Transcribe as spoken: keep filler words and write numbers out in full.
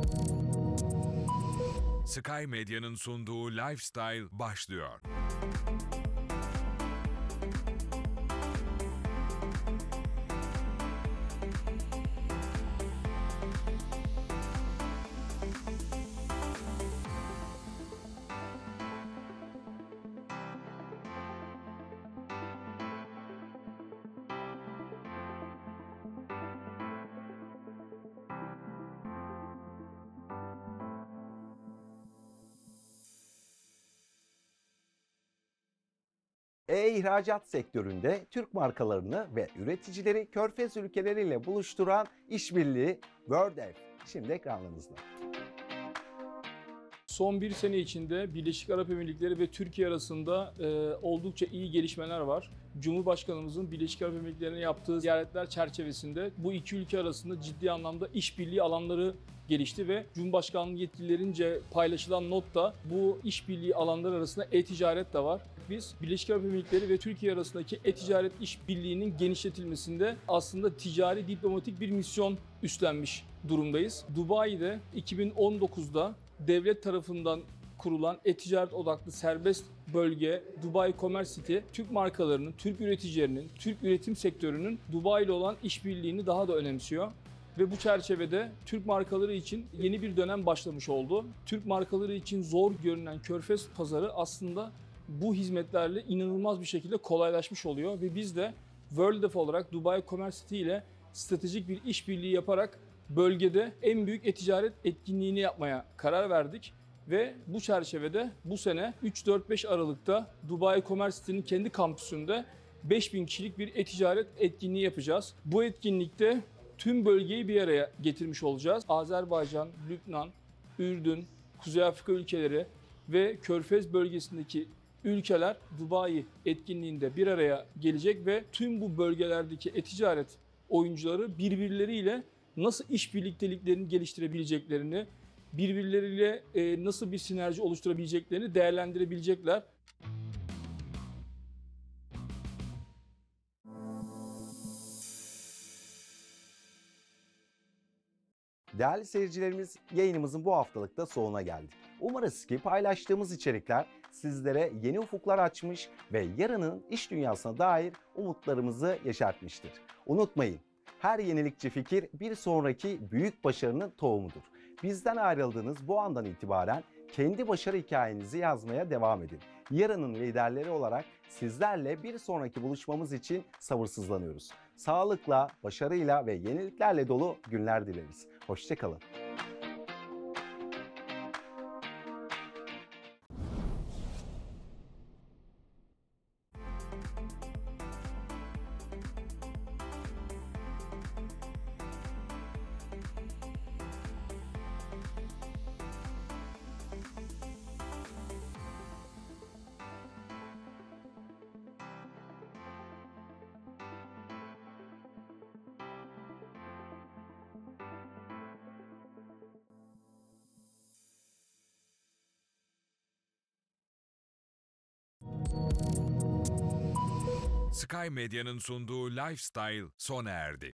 Sky Medya'nın sunduğu Lifestyle başlıyor. E-ihracat sektöründe Türk markalarını ve üreticileri Körfez ülkeleriyle buluşturan işbirliği WorldF şimdi ekranlarınızda. Son bir sene içinde Birleşik Arap Emirlikleri ve Türkiye arasında e, oldukça iyi gelişmeler var. Cumhurbaşkanımızın Birleşik Arap Emirlikleri'ne yaptığı ziyaretler çerçevesinde bu iki ülke arasında ciddi anlamda işbirliği alanları gelişti ve Cumhurbaşkanlığı yetkililerince paylaşılan notta bu işbirliği alanları arasında e-ticaret de var. Biz Birleşik Arap Emirlikleri ve Türkiye arasındaki e-ticaret işbirliğinin genişletilmesinde aslında ticari diplomatik bir misyon üstlenmiş durumdayız. Dubai'de iki bin on dokuzda devlet tarafından kurulan e-ticaret odaklı serbest bölge Dubai Commerce City, Türk markalarının, Türk üreticilerinin, Türk üretim sektörünün Dubai ile olan işbirliğini daha da önemsiyor. Ve bu çerçevede Türk markaları için yeni bir dönem başlamış oldu. Türk markaları için zor görünen Körfez pazarı aslında bu hizmetlerle inanılmaz bir şekilde kolaylaşmış oluyor. Ve biz de WorldF olarak Dubai Commerce City ile stratejik bir işbirliği yaparak bölgede en büyük e-ticaret etkinliğini yapmaya karar verdik. Ve bu çerçevede bu sene üç dört beş Aralık'ta Dubai Commerce City'nin kendi kampüsünde beş bin kişilik bir e-ticaret etkinliği yapacağız. Bu etkinlikte tüm bölgeyi bir araya getirmiş olacağız. Azerbaycan, Lübnan, Ürdün, Kuzey Afrika ülkeleri ve Körfez bölgesindeki ülkeler Dubai etkinliğinde bir araya gelecek ve tüm bu bölgelerdeki e-ticaret oyuncuları birbirleriyle nasıl iş birlikteliklerini geliştirebileceklerini, birbirleriyle nasıl bir sinerji oluşturabileceklerini değerlendirebilecekler. Değerli seyircilerimiz, yayınımızın bu haftalıkta sonuna geldik. Umarız ki paylaştığımız içerikler sizlere yeni ufuklar açmış ve yarının iş dünyasına dair umutlarımızı yeşertmiştir. Unutmayın, her yenilikçi fikir bir sonraki büyük başarının tohumudur. Bizden ayrıldığınız bu andan itibaren kendi başarı hikayenizi yazmaya devam edin. Yarının liderleri olarak sizlerle bir sonraki buluşmamız için sabırsızlanıyoruz. Sağlıkla, başarıyla ve yeniliklerle dolu günler dileriz. Hoşça kalın. Sky Medya'nın sunduğu Lifestyle sona erdi.